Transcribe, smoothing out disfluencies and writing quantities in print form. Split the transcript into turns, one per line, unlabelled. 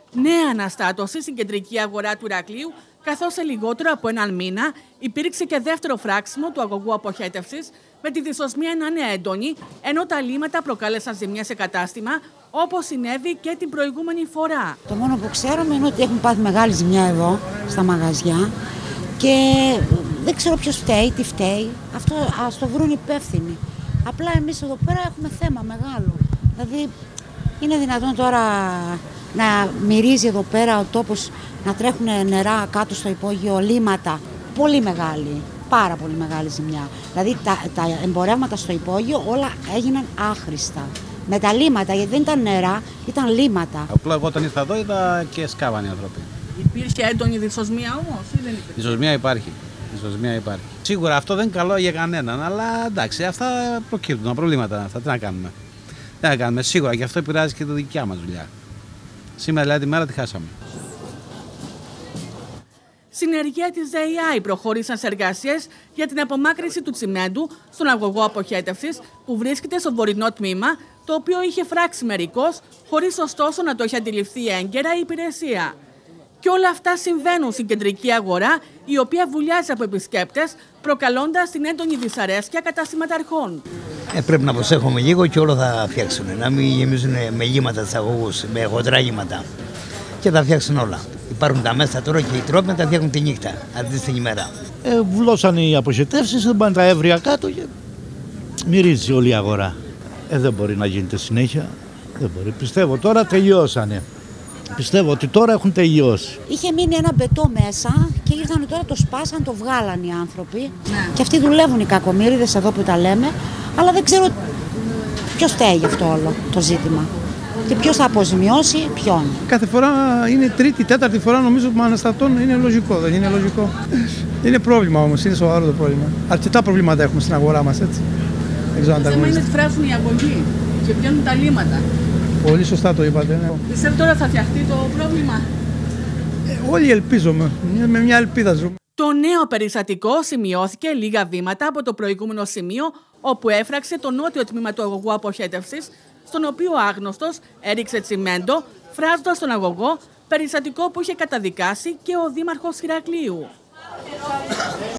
Νέα αναστάτωση στην κεντρική αγορά του Ηρακλείου, καθώς σε λιγότερο από έναν μήνα υπήρξε και δεύτερο φράξιμο του αγωγού αποχέτευσης, με τη δυσοσμία να είναι έντονη, ενώ τα λίμματα προκάλεσαν ζημιές σε κατάστημα, όπως συνέβη και την προηγούμενη φορά.
Το μόνο που ξέρουμε είναι ότι έχουν πάθει μεγάλη ζημιά εδώ, στα μαγαζιά, και δεν ξέρω ποιος φταίει, τι φταίει. Αυτό ας το βρουν υπεύθυνοι. Απλά εμείς εδώ πέρα έχουμε θέμα μεγάλο. Δηλαδή, είναι δυνατόν τώρα να μυρίζει εδώ πέρα ο τόπος, να τρέχουν νερά κάτω στο υπόγειο, λίμματα. Πολύ μεγάλη, πάρα πολύ μεγάλη ζημιά. Δηλαδή τα εμπορεύματα στο υπόγειο όλα έγιναν άχρηστα. Με τα λίμματα, γιατί δεν ήταν νερά, ήταν λίμματα.
Απλά εγώ όταν ήρθα εδώ είδα και σκάβαν οι άνθρωποι.
Υπήρχε έντονη δυσοσμία όμως ή δεν υπήρχε?
Δυσοσμία υπάρχει. Σίγουρα αυτό δεν είναι καλό για κανέναν, αλλά εντάξει, αυτά προκύπτουν, προβλήματα αυτά. Τι να κάνουμε, σίγουρα, και αυτό επηρεάζει και τη δικιά μας δουλειά. Σήμερα δηλαδή τη μέρα τη χάσαμε.
Συνεργεία της ΔΕΙΑΗ προχώρησαν σε εργασίες για την απομάκρυνση του τσιμέντου στον αγωγό αποχέτευσης που βρίσκεται στο βορεινό τμήμα, το οποίο είχε φράξει μερικώς, χωρίς ωστόσο να το έχει αντιληφθεί έγκαιρα η υπηρεσία. Και όλα αυτά συμβαίνουν στην κεντρική αγορά, η οποία βουλιάζει από επισκέπτες, προκαλώντας την έντονη δυσαρέσκεια καταστηματαρχών.
Πρέπει να προσέχουμε λίγο και όλα θα φτιάξουν. Να μην γεμίζουν με λίματα τους αγωγούς, με χοντρά λίματα. Και θα φτιάξουν όλα. Υπάρχουν τα μέσα τώρα και οι τρόποι να τα φτιάχνουν τη νύχτα, αντί στην ημέρα.
Βουλώσαν οι αποχετεύσεις, δεν πάνε τα έβρια κάτω και μυρίζει όλη η αγορά. Δεν μπορεί να γίνεται συνέχεια. Δεν μπορεί. Πιστεύω τώρα τελειώσανε. Πιστεύω ότι τώρα έχουν τελειώσει.
Είχε μείνει ένα μπετό μέσα και ήρθαν τώρα, το σπάσαν, το βγάλαν οι άνθρωποι. Ναι. Και αυτοί δουλεύουν οι κακομοίριδες εδώ που τα λέμε, αλλά δεν ξέρω ποιος φταίει γι' αυτό όλο το ζήτημα. Και ποιος θα αποζημιώσει ποιον.
Κάθε φορά είναι τρίτη, τέταρτη φορά νομίζω που με αναστατώνουν, είναι λογικό, δεν είναι λογικό. Είναι πρόβλημα όμως, είναι σοβαρό το πρόβλημα. Αρκετά προβλήματα έχουμε στην αγορά μας, έτσι.
Το θέμα είναι ότι φράζουν οι αγωγοί και πιάνουν τα λίμματα.
Πολύ σωστά το είπατε. Ναι.
Πιστεύω τώρα θα φτιαχτεί το πρόβλημα?
Όλοι ελπίζουμε, με μια ελπίδα ζούμε.
Το νέο περιστατικό σημειώθηκε λίγα βήματα από το προηγούμενο σημείο, όπου έφραξε το νότιο τμήμα του αγωγού αποχέτευσης, στον οποίο ο άγνωστος έριξε τσιμέντο, φράζοντας τον αγωγό, περιστατικό που είχε καταδικάσει και ο Δήμαρχος Ηρακλείου.